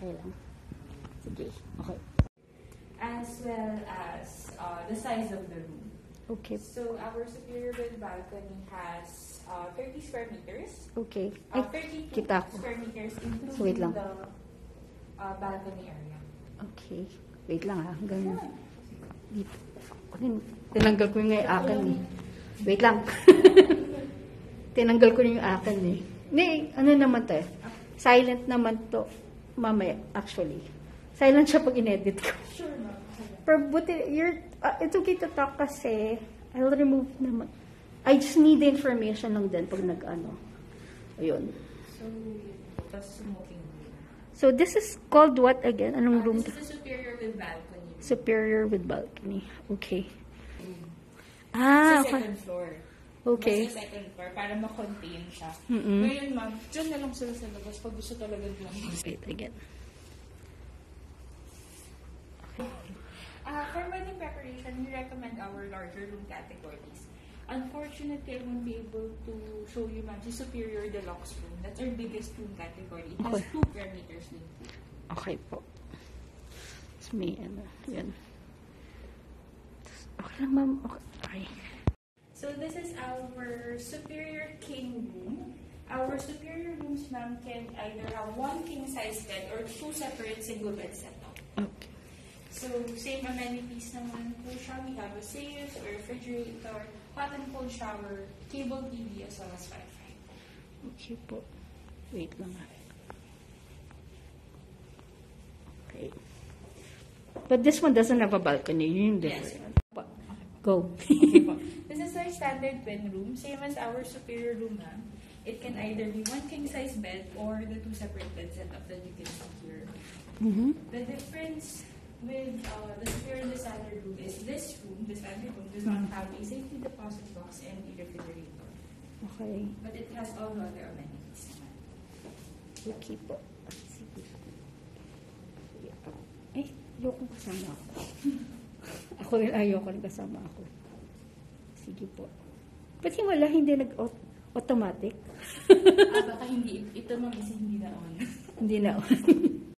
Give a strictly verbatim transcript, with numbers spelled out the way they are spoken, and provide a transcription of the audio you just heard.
Okay lang. Sige. Okay. As well as uh, the size of the room. Okay. So our superior bed balcony has uh, thirty square meters. Okay. Uh, Ay, thirty-two kita ko. square meters including So, wait lang. the uh, balcony area. Okay. Wait lang ha. Hanggang dito. Tinanggal ko yung akin eh. Wait lang. Tinanggal ko yung akin eh. Hindi, ano naman to eh. Silent naman to. Mamaya, actually. Silent siya pag in-edit ko. Sure, ma'am. Pero buti, you're, uh, it's okay to talk kasi I'll remove naman. I just need the information lang din pag nag-ano. Ayun. So, the smoking room. So, this is called what again? Anong Uh, room? this is the superior with balcony. Superior with balcony. Okay. Room. Ah, Sa okay. second floor. Okay. Sa second floor para ma-contain siya. Mm-mm. Ngayon, ma'am, dyan na lang sila sa labas pag gusto talaga lang. Wait, again. Uh, for wedding preparation, we recommend our larger room categories. Unfortunately, I won't be able to show you, ma'am, the superior deluxe room. That's our biggest room category. It has Okay. two parameters din. Okay po. So, may ano, yun. Okay lang, ma'am. Okay. Okay. So this is our superior king room. Our superior rooms, ma'am, can either have one king size bed or two separate single bed setup. Okay. So same amenities naman po siya. We have a safe, a refrigerator, hot and cold shower, cable T V, as well as Wi-Fi. Okay po. Wait lang ha. Okay. But this one doesn't have a balcony. Yun din. Yes. Go. This is our standard twin room, same as our superior room, ma'am. It can either be one king size bed or the two separate bed setup that you can see here. Mm-hmm. The difference with uh, the superior and the standard room is this room, the standard room, does not have a safety deposit box and a refrigerator. Okay. But it has all the other amenities naman. Okay po. Sige. Eh, ayoko kasama ako. Ako rin ayoko rin kasama ako. Sige po. Pati wala, hindi nag-automatic. Ah, baka hindi, ito ma'am is hindi na on. Hindi na.